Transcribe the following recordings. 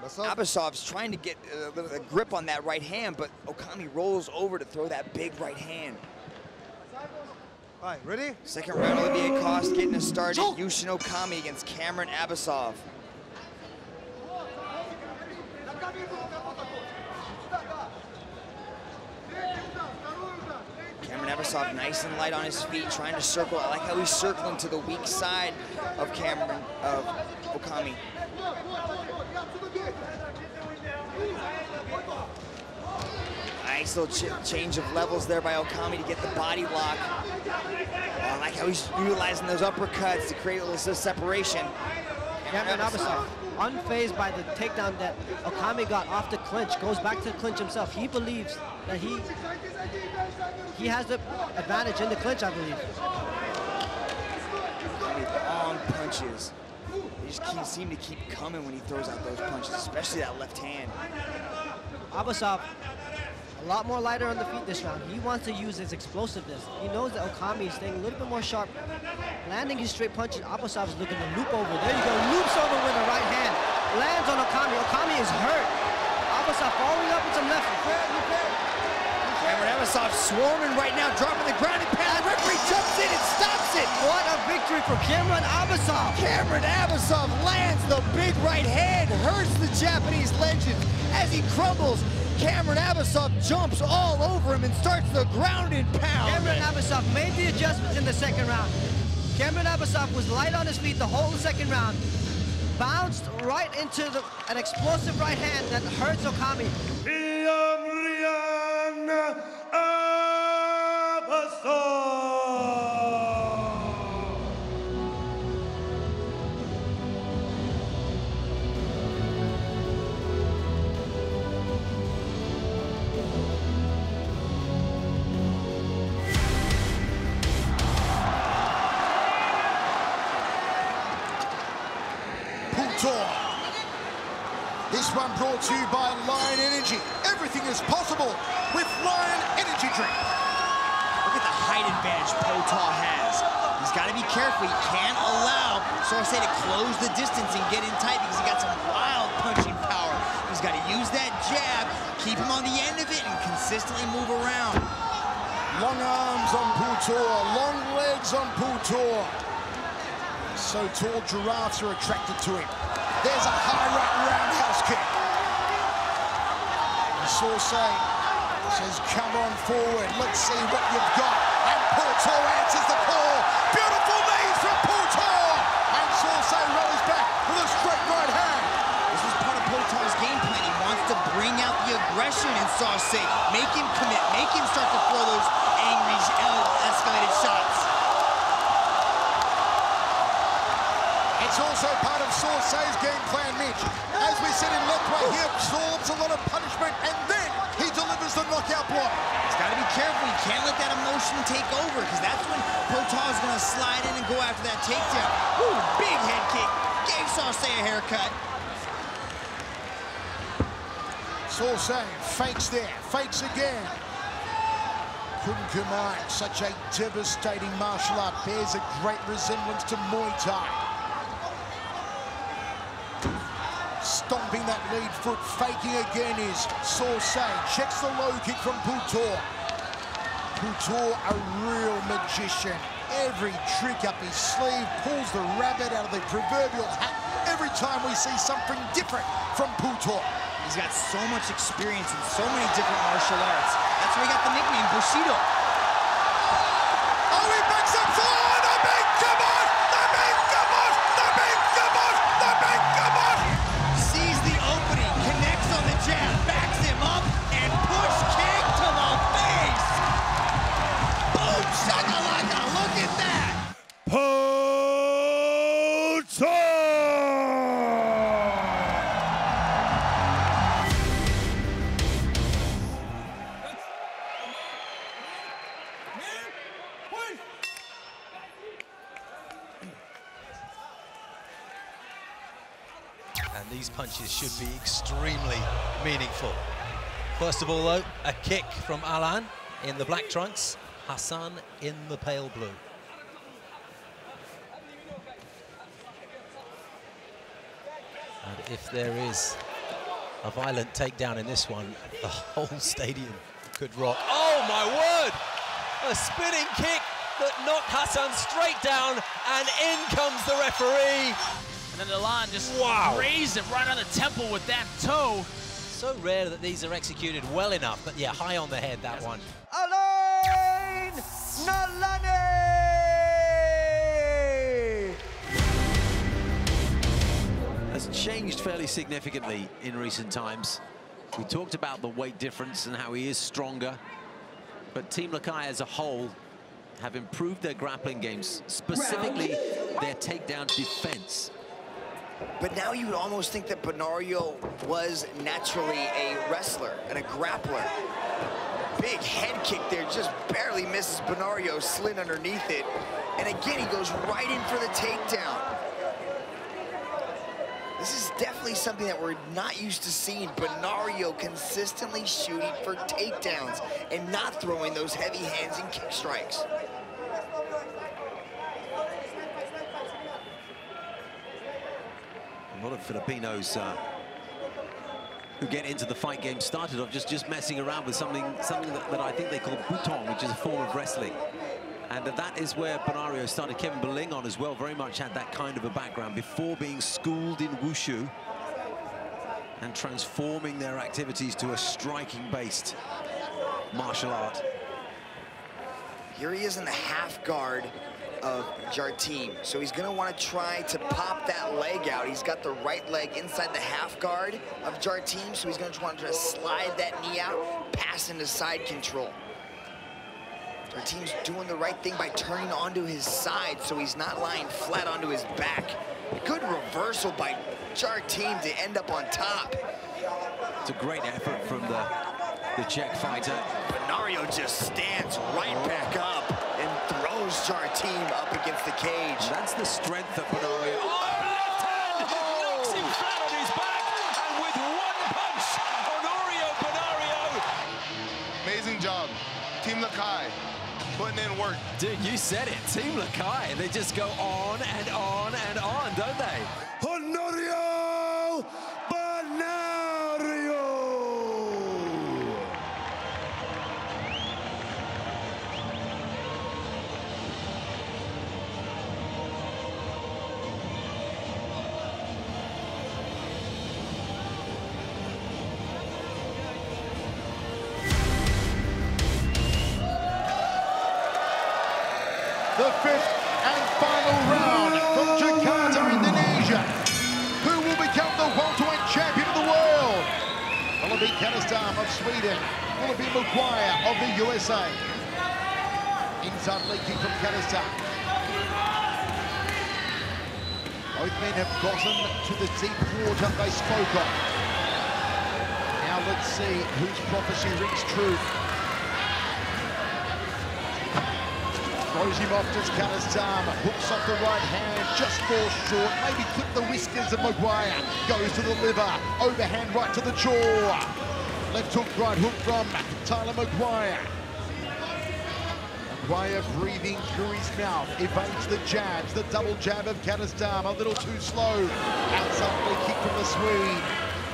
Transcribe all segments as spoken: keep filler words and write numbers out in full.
Abasov's trying to get a, a grip on that right hand, but Okami rolls over to throw that big right hand. All right, ready? Second round, Olivier Coste getting us started. Yushin Okami against Cameron Abasov. Cameron Abasov nice and light on his feet, trying to circle. I like how he's circling to the weak side of Cameron, of Okami. Nice little ch change of levels there by Okami to get the body lock. I like how he's utilizing those uppercuts to create a little separation. Cameron Abasov, unfazed by the takedown that Okami got off the clinch, goes back to the clinch himself. He believes that he he has the advantage in the clinch, I believe. Long punches. They just keep, seem to keep coming when he throws out those punches, especially that left hand. Abasov, a lot more lighter on the feet this round. He wants to use his explosiveness. He knows that Okami is staying a little bit more sharp. Landing his straight punches, Abasov is looking to loop over. There you go, loops over with a right hand. Lands on Okami. Okami is hurt. Abasov following up with some left. Cameron Abasov swarming right now, dropping the ground and pound. The referee jumps in and stops it. What a victory for Cameron Abasov. Cameron Abasov lands the big right hand, hurts the Japanese legend as he crumbles. Cameron Abasov jumps all over him and starts the ground and pound. Cameron Abasov made the adjustments in the second round. Cameron Abasov was light on his feet the whole second round. Bounced right into the, an explosive right hand that hurts Okami. This one brought to you by Lion Energy. Everything is possible with Lion Energy Drink. Look at the height advantage Potol has. He's got to be careful. He can't allow Sorsay to close the distance and get in tight because he got some wild punching power. He's got to use that jab, keep him on the end of it, and consistently move around. Long arms on Potol, long legs on Potol. So tall giraffes are attracted to him. There's a high right roundhouse kick. And Sorsay says, come on forward, let's see what you've got. And Potol answers the call. Beautiful knees from Potol. And Sorsay rolls back with a straight right hand. This is part of Potol's game plan. He wants to bring out the aggression in Sorsay, make him commit, make him start to throw those angry, escalated shots. It's also part of Sorsay's game plan, Mitch. As we said in Lethway, he absorbs a lot of punishment and then he delivers the knockout blow. He's got to be careful. He can't let that emotion take over because that's when Potol is going to slide in and go after that takedown. Ooh, big head kick. Gave Sorsay a haircut. Sorsay fakes there, fakes again. Couldn't combine such a devastating martial art. Bears a great resemblance to Muay Thai. Stomping that lead foot, faking again is Sorsay. Checks the low kick from Potol. Potol, a real magician. Every trick up his sleeve, pulls the rabbit out of the proverbial hat. Every time we see something different from Potol. He's got so much experience in so many different martial arts. That's why he got the nickname Bushido. Oh, he backs up for the big kabot! The big kabot! The big kabot! The big kabot! Sees the opening, connects on the jab, backs him up, and push kick to the face. Boom, shakalaka, look at that. Potol! And these punches should be extremely meaningful. First of all, though, a kick from Alan in the black trunks, Hassan in the pale blue. And if there is a violent takedown in this one. The whole stadium could rock. Oh, my word! A spinning kick that knocked Hassan straight down, and in comes the referee. And then Alan just Wow. raised it right on the temple with that toe. So rare that these are executed well enough, but yeah, high on the head, that one. Alain Nalani! Has changed fairly significantly in recent times. We talked about the weight difference and how he is stronger, but Team Lakai as a whole have improved their grappling games, specifically their takedown defense. But now you would almost think that Benario was naturally a wrestler and a grappler. Big head kick there, just barely misses Benario, slid underneath it. And again, he goes right in for the takedown. This is definitely something that we're not used to seeing. Benario consistently shooting for takedowns and not throwing those heavy hands and kick strikes. A lot of Filipinos uh, who get into the fight game started off just, just messing around with something, something that, that I think they call butong, which is a form of wrestling. And that is where Benario started. Kevin Belingon as well very much had that kind of a background before being schooled in wushu and transforming their activities to a striking-based martial art. Here he is in the half guard of Jarteam. So he's gonna wanna try to pop that leg out. He's got the right leg inside the half guard of Jarteam, so he's gonna try to slide that knee out, pass into side control. Jarteam's doing the right thing by turning onto his side so he's not lying flat onto his back. Good reversal by Jarteam to end up on top. It's a great effort from the, the Czech fighter. Benario just stands right back up and throws Jarteam up against the cage. That's the strength of Benario. Oh, left hand knocks him flat on his back, and with one punch, Honorio Benario. Amazing job, Team Lakai, putting in work. Dude, you said it, Team Lakai. They just go on and on and on, don't they? Honorio Benario! The fifth and final round from Jakarta, Indonesia. Who will become the welterweight champion of the world? Will it be Kanistam of Sweden? Will it be Maguire of the U S A? Inside leg kick from Kanistam. Both men have gotten to the deep water they spoke of. Now let's see whose prophecy rings true. Throws him off to Kanistam, hooks off the right hand, just falls short, maybe clip the whiskers of Maguire, goes to the liver, overhand right to the jaw. Left hook, right hook from Tyler Maguire. Maguire breathing through his mouth, evades the jabs, the double jab of Kanistam, a little too slow. Outside leg kick from the Swede.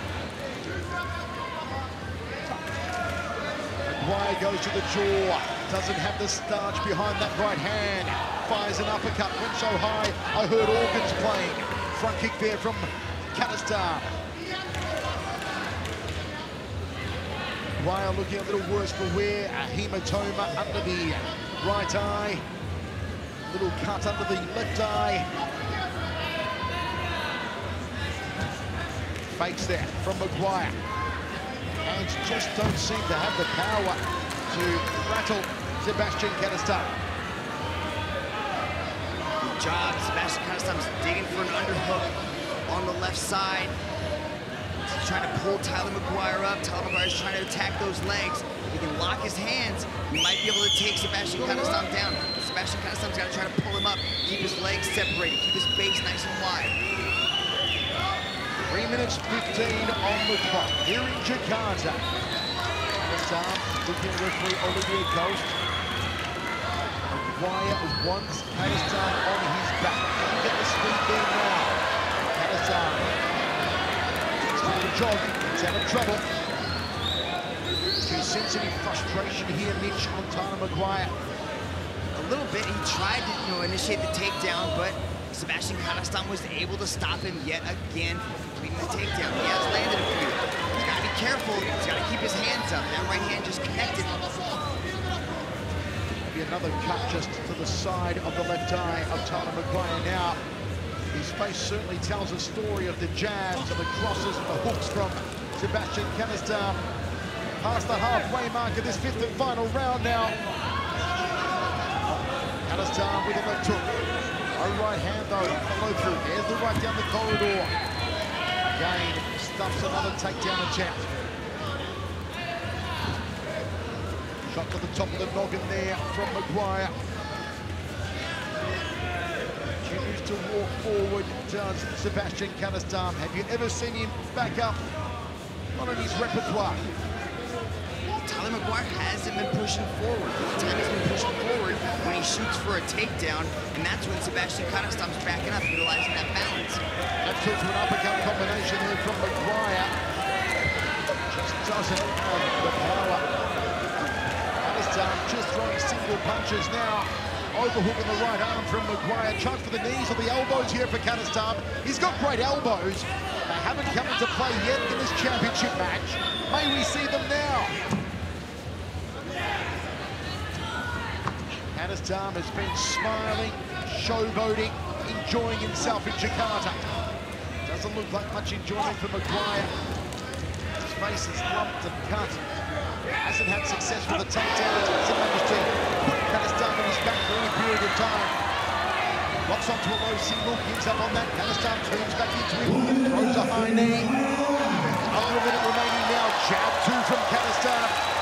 Maguire goes to the jaw. Doesn't have the starch behind that right hand. Fires an uppercut, went so high, I heard organs playing. Front kick there from Kanistam. Maguire looking a little worse for wear. A hematoma under the right eye. Little cut under the left eye. Fakes there from Maguire. Hands just don't seem to have the power to rattle Sebastian Kanistam. Good job. Sebastian Kanistam's digging for an underhook on the left side. He's trying to pull Tyler Maguire up. Tyler Maguire's trying to attack those legs. If he can lock his hands, he might be able to take Sebastian Kanistam down. But Sebastian Kanistam's got to try to pull him up, keep his legs separated, keep his base nice and wide. Three minutes fifteen on the clock here in Jakarta. Kanistam looking at referee Olivier Ghost. Maguire wants Kanistam on his back. Can he get the speed there now? Kanistam. Still the jog. He's out of trouble. Do you sense any frustration here, Mitch, on Tyler Maguire? A little bit. He tried to, you know, initiate the takedown, but Sebastian Kadastan was able to stop him yet again from completing the takedown. He has landed a few. He's got to be careful. He's got to keep his hands up. That right hand just connected. Maybe another cut just to the side of the left eye of Tyler Maguire now. His face certainly tells a story of the jabs and the crosses and the hooks from Sebastian Kadastan. Past the halfway mark of this fifth and final round now. Kadastan with a left hook. A right hand though, follow through. There's the right down the corridor. Again, stuffs another takedown attempt. Shot to the top of the noggin there from Maguire. Continues to walk forward, does Sebastian Kadastan. Have you ever seen him back up? Not in his repertoire. Tyler Maguire hasn't been pushing forward. The time he's been pushing forward when he shoots for a takedown, and that's when Sebastian Kadastan's backing up, utilizing that balance. That took to an uppercut combination there from Maguire. Just doesn't have the power. Kadastan just throwing single punches now. Overhook in the right arm from Maguire. Chance for the knees or the elbows here for Kadastan. He's got great elbows. They haven't come into play yet in this championship match. May we see them now? Kadastan has been smiling, showboating, enjoying himself in Jakarta. Doesn't look like much enjoyment for Maguire. His face is lumped and cut. Hasn't had success with the takedowns. Hasn't managed to put Kadastan on his back for any period of time. Locks onto a low single, gives up on that. Kadastan turns back into him, throws a high knee. Under a minute remaining now. Jab two from Kadastan.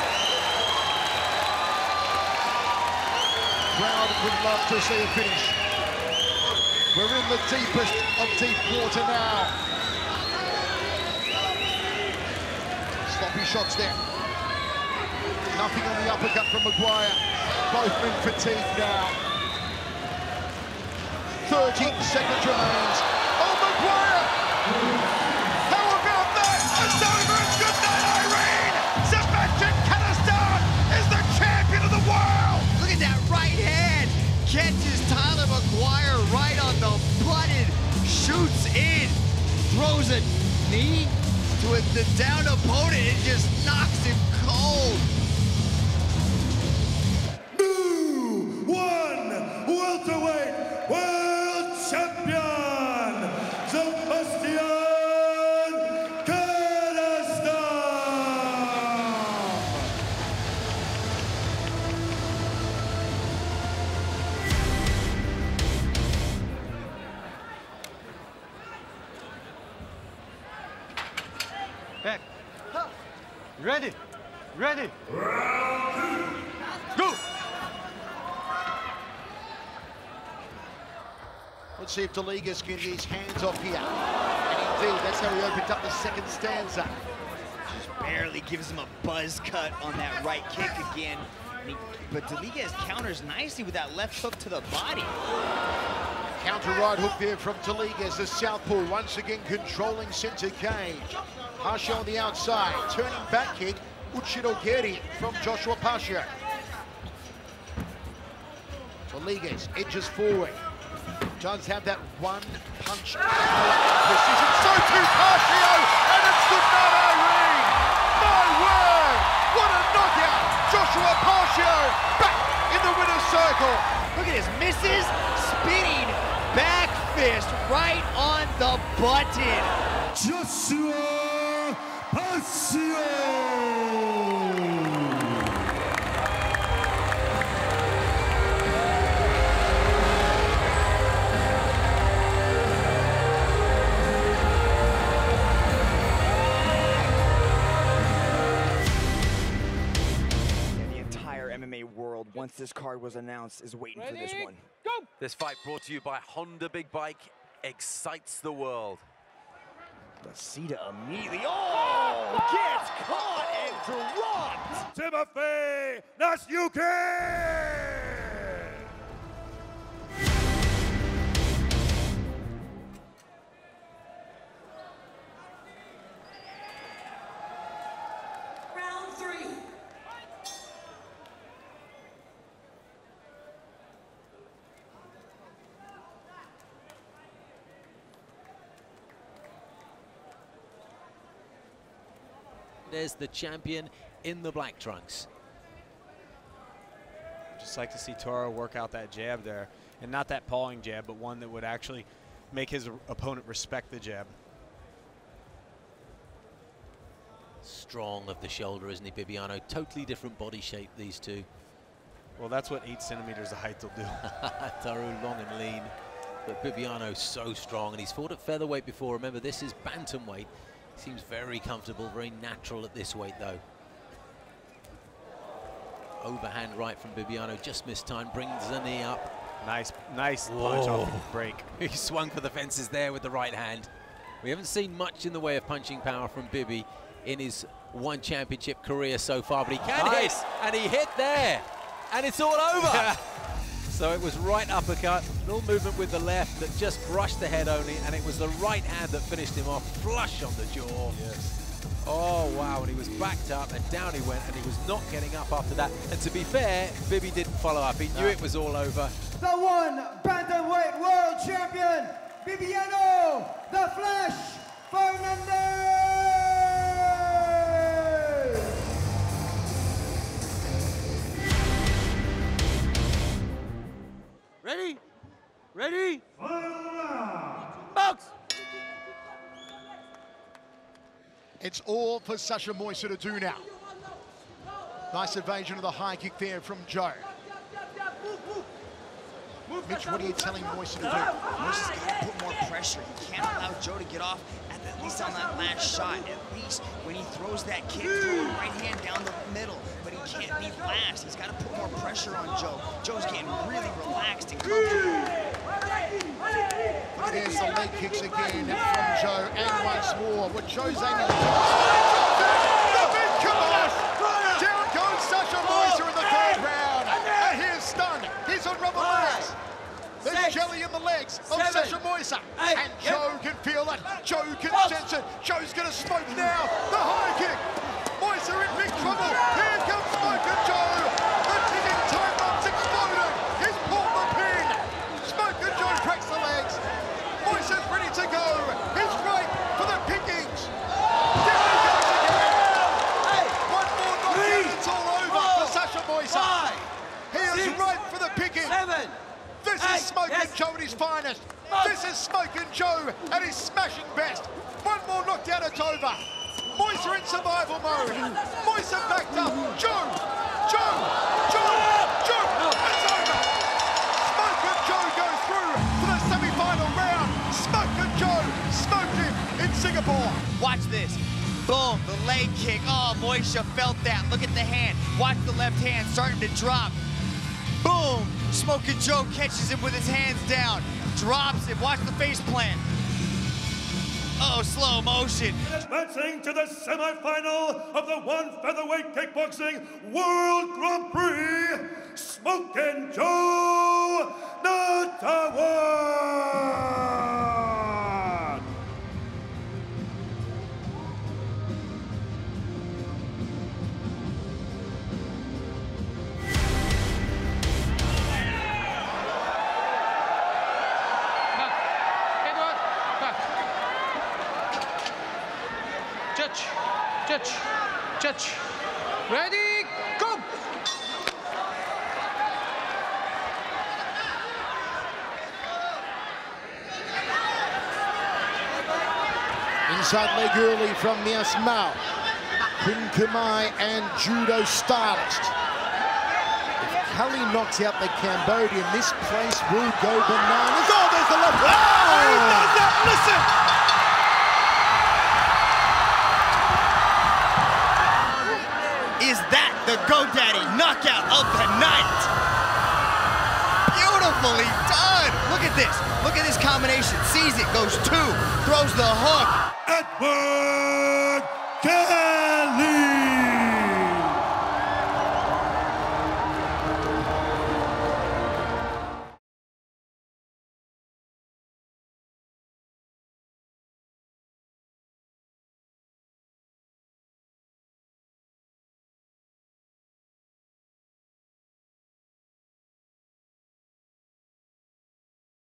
Crowd would love to see a finish. We're in the deepest of deep water now. Sloppy shots there. Nothing on the uppercut from Maguire. Both men fatigued now. thirty seconds remains. Oh, Maguire! How about that? It's over. It's good night, Irene! Sebastian Kadastan is the champion of the world! Look at that right hand. Catches Tyler Maguire right on the button. Shoots in. Throws a knee to a, the down opponent and just knocks him cold. New one welterweight world champion, Sebastian Kadastan. Back. Ready. Ready. Go. Let's see if Daligas can get his hands off here. And indeed, that's how he opened up the second stanza. Just barely gives him a buzz cut on that right kick again. And he, but Daligas counters nicely with that left hook to the body. Counter right hook there from Daligas, the southpaw once again controlling center cage. Pasha on the outside, turning back kick, Uchidogeri from Joshua Pasha. Daligas edges forward. Does have that one punch precision. So too Pasha, and it's good night, Irene. My word, what a knockout! Joshua Pasha back in the winner's circle. Look at his misses, spinning back fist right on the button. Joshua Pasha. World, once this card was announced, is waiting Ready? for this one. Go! This fight brought to you by Honda Big Bike excites the world. Basida immediately, oh, gets caught and dropped. Timofey Nastyukhin! There's the champion in the black trunks. Just like to see Toro work out that jab there, and not that pawing jab, but one that would actually make his opponent respect the jab. Strong of the shoulder, isn't he, Bibiano? Totally different body shape, these two. Well, that's what eight centimeters of height will do. Toro long and lean, but Bibiano so strong, and he's fought at featherweight before. Remember, this is bantamweight. He seems very comfortable, very natural at this weight, though. Overhand right from Bibiano, just missed time, brings the knee up. Nice, nice punch off the break. He swung for the fences there with the right hand. We haven't seen much in the way of punching power from Bibi in his one championship career so far, but he can nice. hit, and he hit there, and it's all over. So it was right uppercut, little movement with the left that just brushed the head only, and it was the right hand that finished him off, flush on the jaw. Yes. Oh, wow, and he was backed up, and down he went, and he was not getting up after that. And to be fair, Bibi didn't follow up. He knew no. it was all over. The one bantamweight world champion, Bibiano, the Flash, Fernandez! Ready? Ready? Box! It's all for Sasha Moisa to do now. Nice evasion of the high kick there from Joe. Mitch, what are you telling Moisa to do? Moisa's got to put more pressure. He can't allow Joe to get off, at, the, at least on that last shot. At least when he throws that kick, throw the right hand down the middle. But he can't be last. He's got to put more pressure on Joe. Joe's getting really relaxed and comfortable. There's the leg kicks again from Joe, and once more. What Joe's aiming to do. The big kickoff! Down goes Sasha Moisa in the third round. And here's stunned. He's on rubber legs. There's Six, jelly in the legs of seven, Sasha Moisa. Eight, and Joe yep. can feel it. Joe can Box. sense it. Joe's going to smoke now. The high kick. Moisa in big trouble. Here comes Smoke and Joe. The ticking time bomb's exploding. He's pulled the pin. Smoke and Joe cracks the legs. Moisa's ready to go. He's right for the pickings. There he goes again. Hey. One more knockout. It's all over four, for Sasha Moisa. Five, he is six, right for the pickings. Seven, this eight, is Smoke yes. and Joe at his finest. Five. This is Smoke and Joe at his smashing best. One more knockdown, it's over. Moisa in survival mode. Moisa backed up. Joe, Joe, Joe, Joe. It's over. Smoke and Joe go through to the semi-final round. Smoke and Joe smoked him in Singapore. Watch this. Boom, the leg kick. Oh, Moisa felt that. Look at the hand. Watch the left hand starting to drop. Boom! Smoke and Joe catches him with his hands down. Drops him. Watch the face plant. Oh, slow motion. Advancing to the semi-final of the one featherweight kickboxing World Grand Prix, Smoke and Joe Natyukhin. Judge, judge, judge. Ready, go! Inside leg early from Mias Mao. Quinn Kamai and judo stylist. If Kelly knocks out the Cambodian, this place will go bananas. Oh, there's the left. Oh, he does that, listen! Is that the GoDaddy knockout of the night? Beautifully done. Look at this. Look at this combination. Sees it, goes two, throws the hook. Edward K.